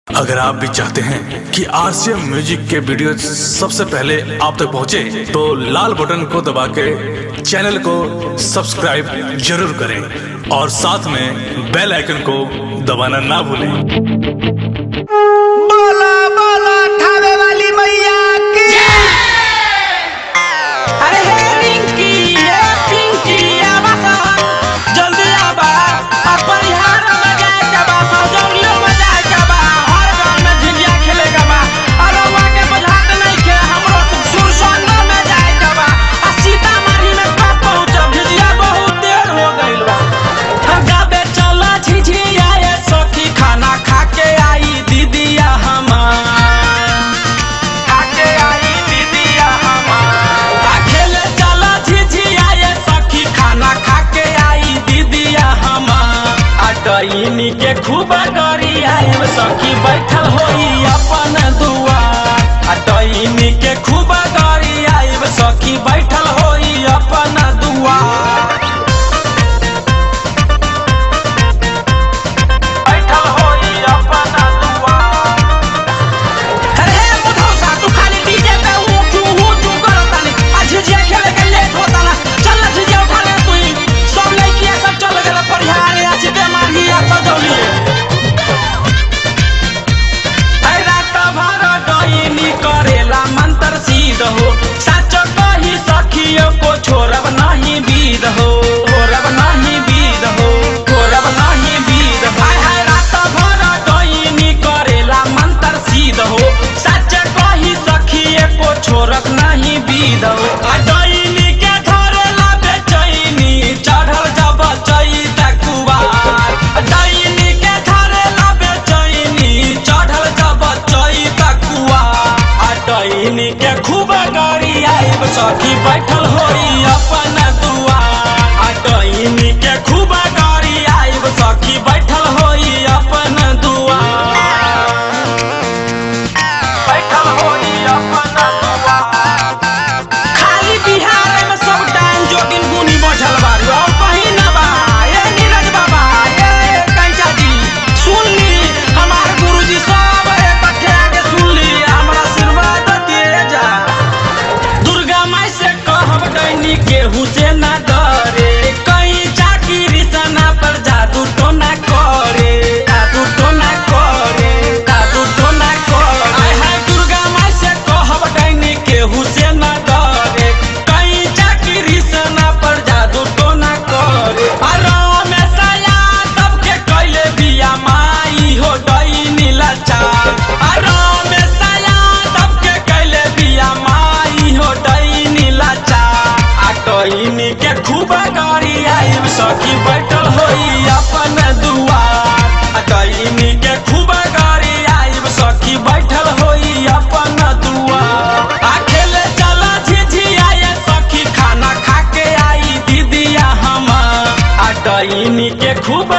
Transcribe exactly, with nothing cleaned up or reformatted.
अगर आप भी चाहते हैं कि आरसीएम म्यूजिक के वीडियो सबसे पहले आप तक पहुंचे, तो लाल बटन को दबा के चैनल को सब्सक्राइब जरूर करें और साथ में बेल आइकन को दबाना ना भूलें। बोला बोला ठावे वाली मैया की। अरे हे रिंकी, हे पिंकी, आवा जल्दी आवा, अपन यहाँ में जाए जावा, सजौलियों में जाए जावा, हर गाँव में झिझिया खेलेगा बा। अरे वहाँ के बुझाते नहीं के हमरो सुरसंड में जाए जावा, आ सीतामढ़ी में कब पहुँचब, झिझिया बहुत देर हो गइल बा। गाबे चला झिझिया ये सखी, खाना खा के आई दीदिया हमार, खा के आई दीदिया हमार। आ खेले चला झिझिया ये सखी, खाना खा के आई दीदिया हमार। आ डईनी के खूब गरी आई सखी, बैठल होई अपन दुआर। आ डईनी के खूब गरी आई सखी, बैठल होई अपन दुआर। बैठल होई अपन दुआर। अरे मुधौसा, तू खाली डीजे पे ऊँचू ऊँचू करता नहीं। आ झिझिया खेले के लेट होता ना, चल ना झिझिया उठा ले तू ही। सब लड़कियां सब चल गए परिहार, आज के मांगी आ सजौलिए। अरे रात भर डईनी करेला मंत्र सिद्ध हो, सच कही सखियों को छोड़ब नहीं विध हो, छोड़ब नहीं विध हो, छोड़ब नहीं विध हो। हाय हाय रात भर डईनी करेला मंत्र सिद्ध हो, सच कही सखियों को छोड़ब नहीं विध हो। आ डईनी के धरेला बेचैनी, चढ़ल जब चैत कुवार। डईनी के धरेला बेचैनी, चढ़ल जब चैत कुवार। आ डईनी के खूब गरी आइब सखी, बैठल होई अपन दुआर। आ डईनी के खूब गरी आइब सखी, बैठल होई अपन दुआर, बैठल होई अपन दुआर। खाली बिहार में सब डांस जोगिन गुनी बैठल बारू, और कहीं ना बा। ये नीरज बाबा, ये कंचा जी, सुन ली हमार गुरुजी सब इकट्ठे आके सुन ली, हमरा आशीर्वाद दिए जा। दुर्गा माई से कहब डईनी केहू से ना डरे, कहीं चाकिरी सना पर जादू टोना करे, जादू टोना करे, जादू टोना करे। आय हाय दुर्गा माई से कहब डईनी केहू से ना डरे, कहीं चाकिरी सना पर जादू टोना करे। अरे में सया सबके कैले बिया माई हो डईनी लाचार। अरे में सया सबके कैले बिया माई हो डईनी लाचार। आ डईनी के खूब गरी आइब सखी, बैठल होई अपन दुआर। आ डईनी के खूब गरी आइब सखी, बैठल होई अपन दुआर। आ खेले चला झिझिया ये सखी, खाना खा के आई दीदिया हमार। आ डईनी के खूब